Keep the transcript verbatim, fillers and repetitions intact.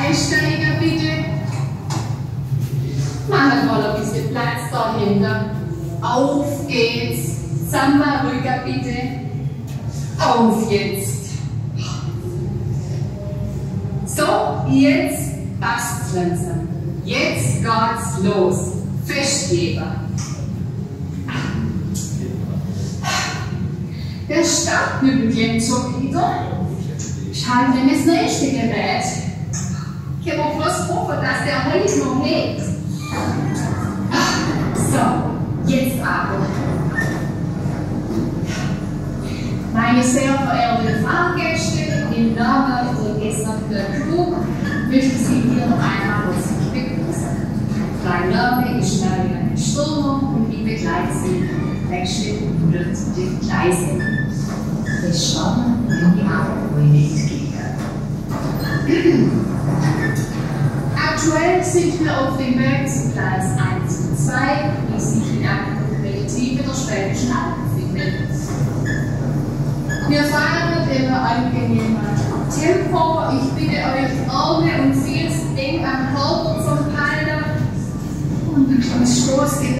Einsteiger bitte. Machen mal ein bisschen Platz dahinter. Auf geht's. Samba, ruhiger bitte. Auf jetzt. So, jetzt passt's langsam. Jetzt geht's los. Festgeber. Der Startknüppel klemmt schon wieder. Schalten das nächste Gerät. Ich habe auch bloß hoffen, dass der heute noch lebt. So, jetzt aber. Meine sehr verehrten Fahrgäste, im Namen der gesamten Crew möchte ich Sie hier noch einmal herzlich begrüßen. Mein Name ist Marianne Sturmer und ich begleite Sie nächste hundert die Gleise. Wir schauen in die Abendfreude entgegen. Aktuell sind wir auf dem Weg zu Gleis eins und zwei, die sich in einer Relative der Schwäbischen Alb befinden. Wir fahren in einem angenehmen Tempo. Ich bitte euch, Arme und Ziels eng am Körper zum Halten und am Stoß